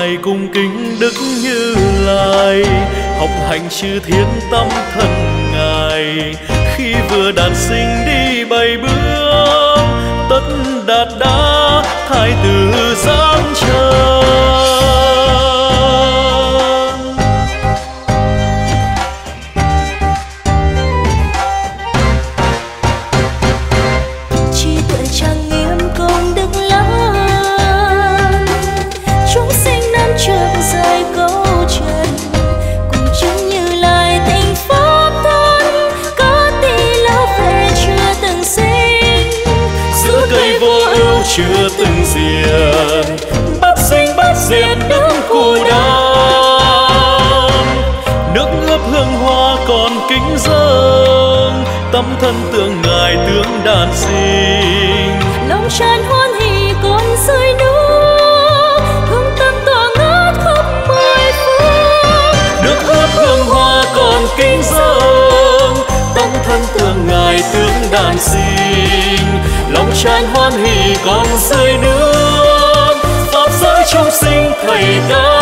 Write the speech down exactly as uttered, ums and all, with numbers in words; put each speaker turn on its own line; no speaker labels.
ngày cung kính Đức Như Lai, học hành chư thiên tâm thần Ngài. Khi vừa đản sinh đi bảy bước, tất đạt đã thái tử giáng trần.
Trí tuệ trang nghiêm công đức lớn, chúng sinh năm trước rời câu trần, cùng chứng Như Lai tình pháp thân, có tỷ lão về chưa từng sinh,
Giữa cây vô ưu chưa từng diệt, bất sinh bất diệt đức Cù Đàm. Nước ướp hương hoa còn kính dâng, tâm thân tượng Ngài tướng đản sinh.
lòng tràn hoan hỷ còn rơi nước, hương tâm tỏa ngát khắp mười phương.
Nước ướp hương hoa còn kính dâng, tâm thân tượng Ngài tướng đản sinh. Lòng tràn hoan hỷ còn rơi nước, pháp giới chúng sinh thầy đã